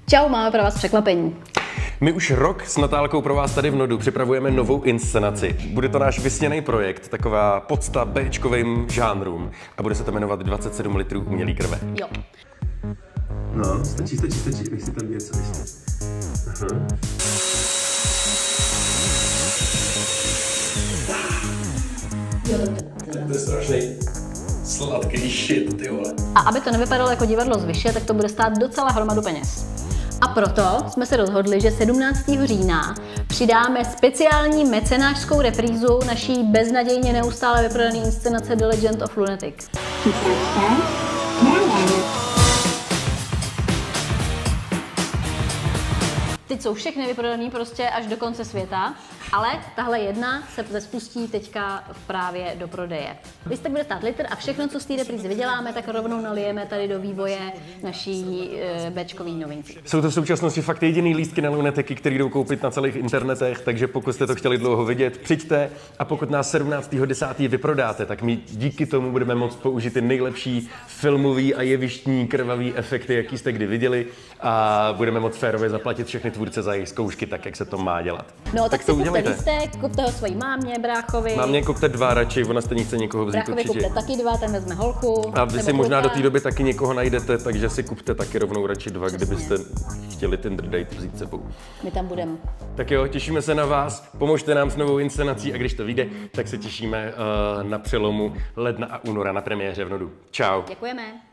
Čau, máme pro vás překvapení. My už rok s Natálkou pro vás tady v Nodu připravujeme novou inscenaci. Bude to náš vysněný projekt, taková podsta Bčkovým žánrům a bude se to jmenovat 27 litrů umělý krve. Jo. No, stačí, nech si tam něco ještě. Aha. To je strašný sladký shit, ty vole. A aby to nevypadalo jako divadlo z Vyše, tak to bude stát docela hromadu peněz. A proto jsme se rozhodli, že 17. října přidáme speciální mecenášskou reprízu naší beznadějně neustále vyprodané inscenace The Legend of Lunatic. Teď jsou všechny vyprodaný prostě až do konce světa, ale tahle jedna se spustí teďka právě do prodeje. Když tak bude stát litr a všechno, co z té reprízy vyděláme, tak rovnou nalijeme tady do vývoje naší Bčkový novinky. Jsou to v současnosti fakt jediný lístky na Lunatiky, který jdou koupit na celých internetech, takže pokud jste to chtěli dlouho vidět, přijďte a pokud nás 17.10. vyprodáte, tak my díky tomu budeme moct použít ty nejlepší filmový a jevištní krvavý efekty, jaký jste kdy viděli a budeme moct férově zaplatit všechny tvůrce za jejich zkoušky tak, jak se to má dělat. No tak to udělejte. Kupte ho svojí mámě, bráchovi. Mámě kupte 2 radši, ona stejně chce někoho vzít bráchovi určitě. Kupte taky 2, ten vezme holku. A vy si možná do té doby taky někoho najdete, takže si kupte taky rovnou radši 2, kdybyste chtěli Tinder date vzít sebou. My tam budeme. Tak jo, těšíme se na vás, pomožte nám s novou inscenací a když to vyjde, tak se těšíme na přelomu ledna a února na premiéře v Nodu. Čau. Děkujeme.